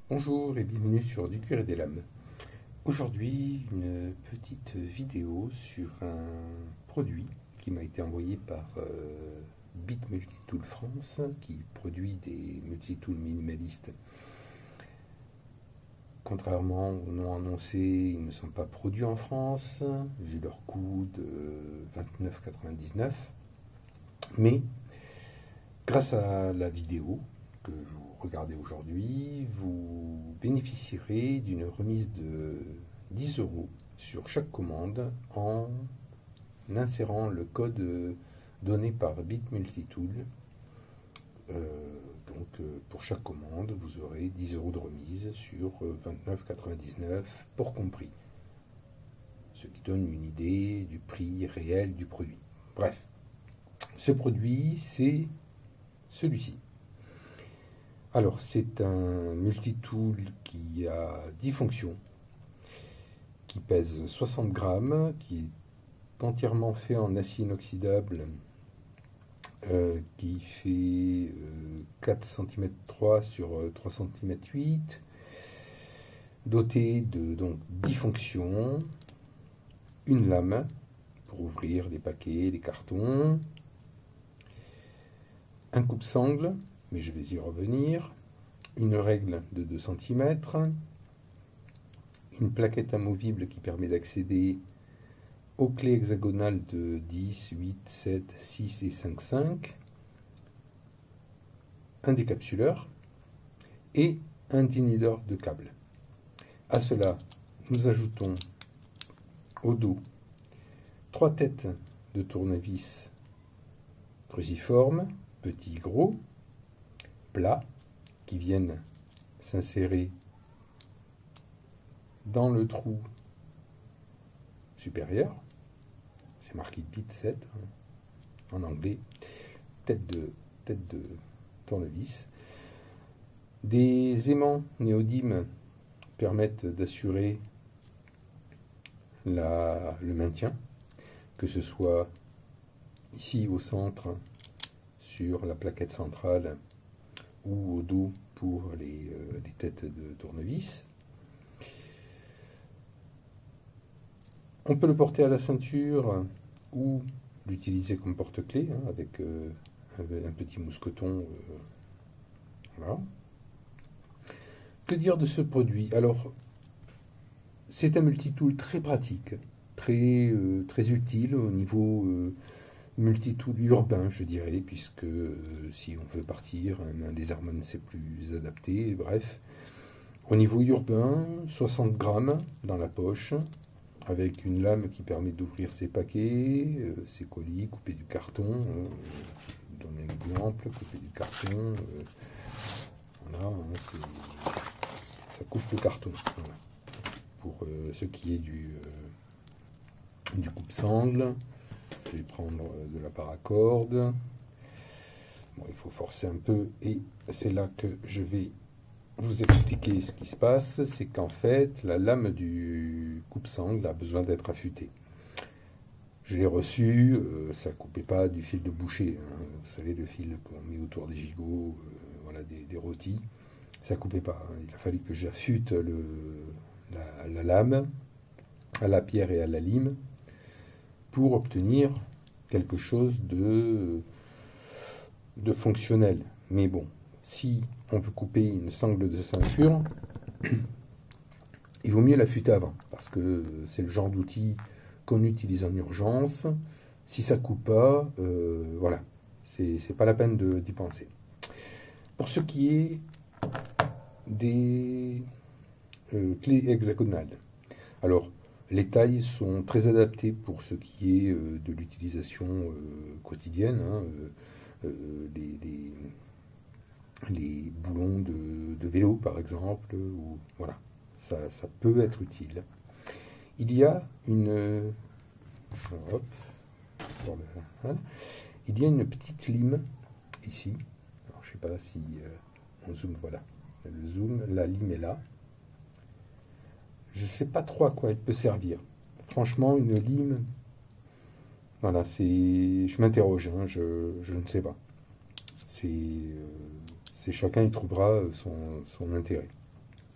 Bonjour et bienvenue sur Du Cuir et des Lames. Aujourd'hui, une petite vidéo sur un produit qui m'a été envoyé par Bit Multitool France, qui produit des multitools minimalistes. Contrairement au nom annoncé, ils ne sont pas produits en France, vu leur coût de 29,99 €. Mais grâce à la vidéo que vous regardez aujourd'hui, vous bénéficierez d'une remise de 10 € sur chaque commande en insérant le code donné par Bit Multitool. Pour chaque commande, vous aurez 10 € de remise sur 29,99 € pour compris. Ce qui donne une idée du prix réel du produit. Bref, ce produit, c'est celui-ci. Alors, c'est un multitool qui a 10 fonctions, qui pèse 60 grammes, qui est entièrement fait en acier inoxydable, qui fait 4 cm 3 sur 3 cm 8, doté de donc 10 fonctions, une lame pour ouvrir les paquets, les cartons, un coupe-sangle, mais je vais y revenir, une règle de 2 cm, une plaquette amovible qui permet d'accéder aux clés hexagonales de 10, 8, 7, 6 et 5, 5, un décapsuleur et un dénudeur de câbles. À cela, nous ajoutons au dos 3 têtes de tournevis cruciformes, petits, gros, plats, qui viennent s'insérer dans le trou supérieur. C'est marqué Bit 7 en anglais. Tête de tournevis. Des aimants néodymes permettent d'assurer le maintien, que ce soit ici au centre sur la plaquette centrale ou au dos pour les têtes de tournevis. On peut le porter à la ceinture ou l'utiliser comme porte-clés avec un petit mousqueton. Voilà. Que dire de ce produit? Alors, c'est un multitool très pratique, très utile au niveau multitool urbain, je dirais, puisque si on veut partir, les Harmon c'est plus adapté, bref. Au niveau urbain, 60 grammes dans la poche, avec une lame qui permet d'ouvrir ses paquets, ses colis, couper du carton. Je vous donne un exemple, couper du carton. Voilà, ça coupe le carton. Voilà. Pour ce qui est du coupe-sangle, je vais prendre de la paracorde. Bon, il faut forcer un peu et c'est là que je vais vous expliquer ce qui se passe. C'est qu'en fait, la lame du coupe-sangle a besoin d'être affûtée. Je l'ai reçu, ça ne coupait pas du fil de boucher. Vous savez, le fil qu'on met autour des gigots, voilà, des rôtis. Ça ne coupait pas. Il a fallu que j'affûte la lame à la pierre et à la lime pour obtenir quelque chose de fonctionnel. Mais bon, si on veut couper une sangle de ceinture, il vaut mieux l'affûter avant, parce que c'est le genre d'outil qu'on utilise en urgence. Si ça coupe pas, voilà, c'est pas la peine d'y penser. Pour ce qui est des clés hexagonales, alors les tailles sont très adaptées pour ce qui est de l'utilisation quotidienne. Les boulons de vélo, par exemple, ou, voilà, ça peut être utile. Il y a une il y a une petite lime ici. Alors, je ne sais pas si on zoome, voilà, le zoom, la lime est là. Je ne sais pas trop à quoi elle peut servir. Franchement, une lime, voilà, je m'interroge, je ne sais pas. C'est chacun y trouvera son intérêt.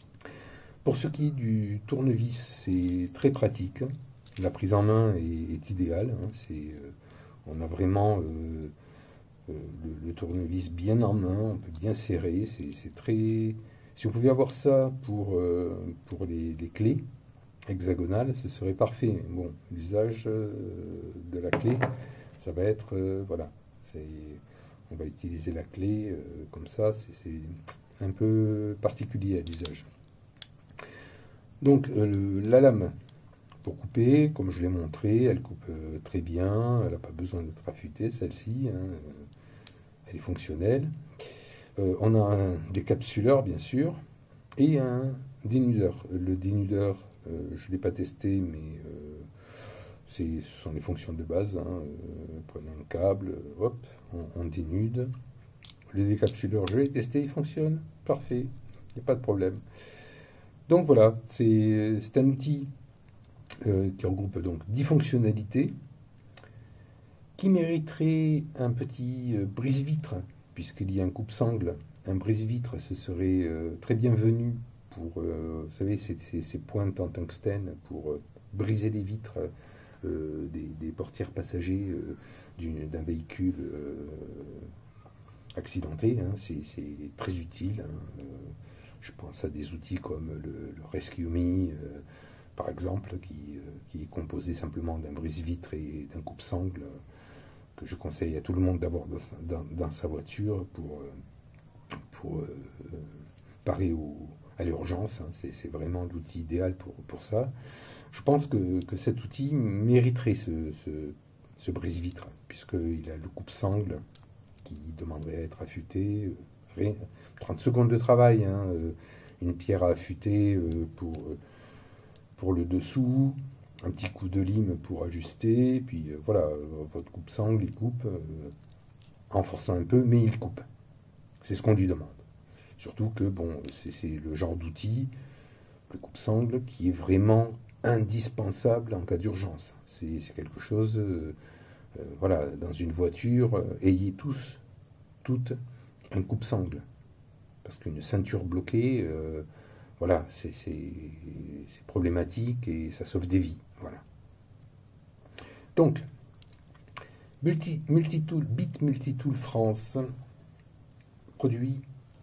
Pour ce qui est du tournevis, c'est très pratique. La prise en main est idéale. Hein. On a vraiment le tournevis bien en main, on peut bien serrer. C'est très. Si on pouvait avoir ça pour les clés hexagonales, ce serait parfait. Bon, l'usage de la clé, ça va être voilà. On va utiliser la clé comme ça. C'est un peu particulier à l'usage. Donc la lame pour couper, comme je l'ai montré, elle coupe très bien, elle n'a pas besoin d'être affûtée celle-ci, hein, elle est fonctionnelle. On a un décapsuleur bien sûr et un dénudeur. Le dénudeur, je ne l'ai pas testé, mais ce sont les fonctions de base. Hein, prenez un câble, hop, on dénude. Le décapsuleur, je l'ai testé, il fonctionne, parfait, il n'y a pas de problème. Donc voilà, c'est un outil qui regroupe donc 10 fonctionnalités qui mériterait un petit brise-vitre, puisqu'il y a un coupe-sangle. Un brise-vitre, ce serait très bienvenu pour, vous savez, ces pointes en tungstène pour briser les vitres des portières passagers d'un véhicule accidenté. Hein, c'est très utile. Hein, je pense à des outils comme le Rescue Me, par exemple, qui est composé simplement d'un brise-vitre et d'un coupe-sangle, que je conseille à tout le monde d'avoir dans sa voiture pour parer à l'urgence. Hein. C'est vraiment l'outil idéal pour ça. Je pense que cet outil mériterait ce brise-vitre, puisqu'il a le coupe-sangle qui demanderait à être affûté. 30 secondes de travail, hein, une pierre à affûter pour le dessous, un petit coup de lime pour ajuster, puis voilà, votre coupe-sangle, il coupe en forçant un peu, mais il coupe. C'est ce qu'on lui demande. Surtout que, bon, c'est le genre d'outil, le coupe-sangle, qui est vraiment indispensable en cas d'urgence. C'est quelque chose, voilà, dans une voiture, ayez toutes un coupe-sangle. Parce qu'une ceinture bloquée, voilà, c'est problématique et ça sauve des vies. Voilà. Donc, Bit Multitool France produit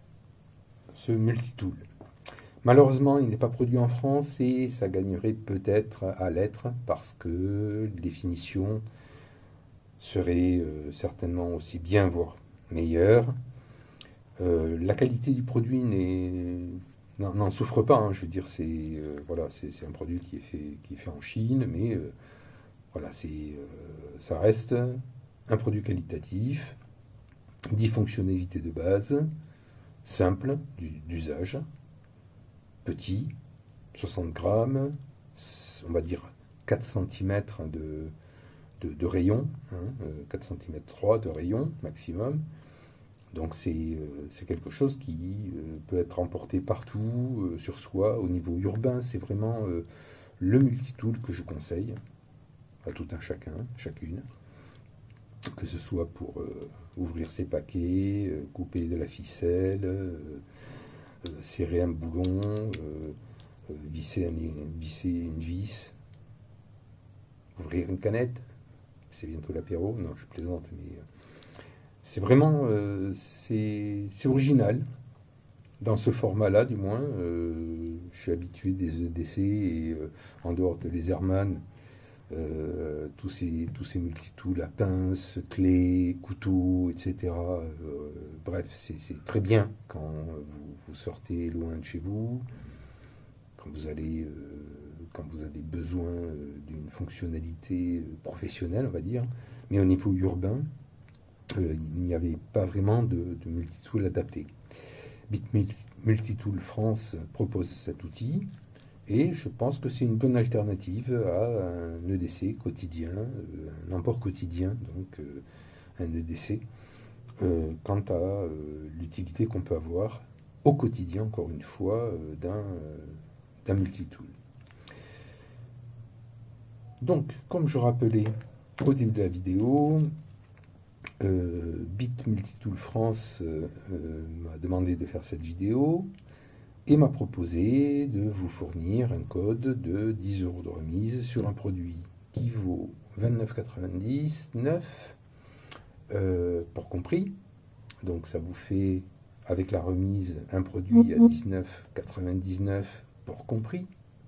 ce multitool. Malheureusement, il n'est pas produit en France et ça gagnerait peut-être à l'être parce que les finitions seraient certainement aussi bien, voire meilleures. La qualité du produit n'en souffre pas. Hein, je veux dire, voilà, c'est un produit qui est fait en Chine, mais voilà, ça reste un produit qualitatif, 10 fonctionnalités de base, simple d'usage, petit, 60 grammes, on va dire 4 cm de rayon, hein, 4 cm 3 de rayon maximum. Donc c'est quelque chose qui peut être emporté partout, sur soi, au niveau urbain. C'est vraiment le multitool que je conseille à tout un chacun, chacune. Que ce soit pour ouvrir ses paquets, couper de la ficelle, serrer un boulon, visser une vis, ouvrir une canette. C'est bientôt l'apéro. Non, je plaisante, mais... c'est vraiment c'est original, dans ce format-là du moins. Je suis habitué des EDC et en dehors de Laserman, tous ces multitools, la pince, clés, couteaux, etc. Bref, c'est très bien quand vous sortez loin de chez vous, quand vous avez besoin d'une fonctionnalité professionnelle, on va dire, mais au niveau urbain, il n'y avait pas vraiment de multitool adapté. Bit Multitool France propose cet outil et je pense que c'est une bonne alternative à un EDC quotidien, un import quotidien, donc un EDC, quant à l'utilité qu'on peut avoir au quotidien, encore une fois, d'un multitool. Donc, comme je rappelais au début de la vidéo, Bit Multitool France m'a demandé de faire cette vidéo. et m'a proposé de vous fournir un code de 10 € de remise sur un produit qui vaut 29,99 pour compris. Donc ça vous fait, avec la remise, un produit à 19,99 pour compris.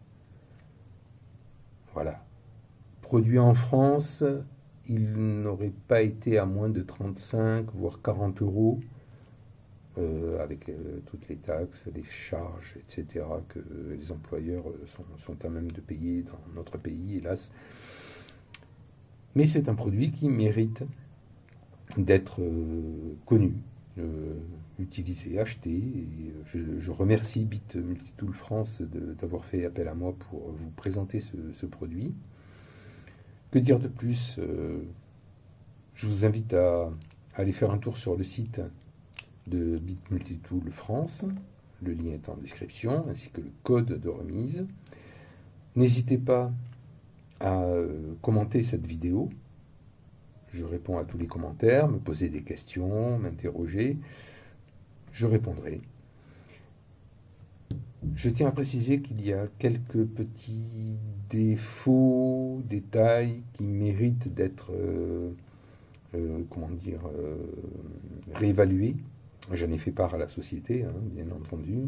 Voilà. Produit en France, il n'aurait pas été à moins de 35 voire 40 €, avec toutes les taxes, les charges, etc., que les employeurs sont à même de payer dans notre pays, hélas. Mais c'est un produit qui mérite d'être connu, utilisé, acheté. Et je remercie Bit Multitool France d'avoir fait appel à moi pour vous présenter ce produit. Que dire de plus? Je vous invite à aller faire un tour sur le site de Bit Multitool France. Le lien est en description, ainsi que le code de remise. N'hésitez pas à commenter cette vidéo. Je réponds à tous les commentaires, me poser des questions, m'interroger. Je répondrai. Je tiens à préciser qu'il y a quelques petits défauts, détails qui méritent d'être réévalués. J'en ai fait part à la société, bien entendu.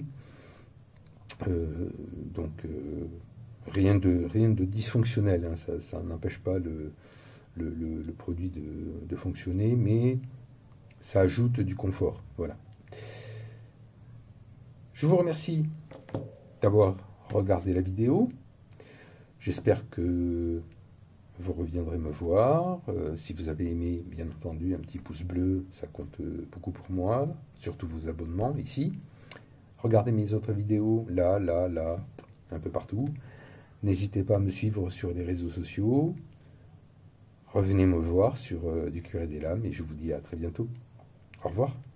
Rien de dysfonctionnel, ça n'empêche pas le produit de fonctionner, mais ça ajoute du confort. Voilà. Je vous remercie d'avoir regardé la vidéo. J'espère que vous reviendrez me voir. Si vous avez aimé, bien entendu, un petit pouce bleu, ça compte beaucoup pour moi. Surtout vos abonnements ici. Regardez mes autres vidéos, là, un peu partout. N'hésitez pas à me suivre sur les réseaux sociaux. Revenez me voir sur Du Curé des Lames et je vous dis à très bientôt. Au revoir.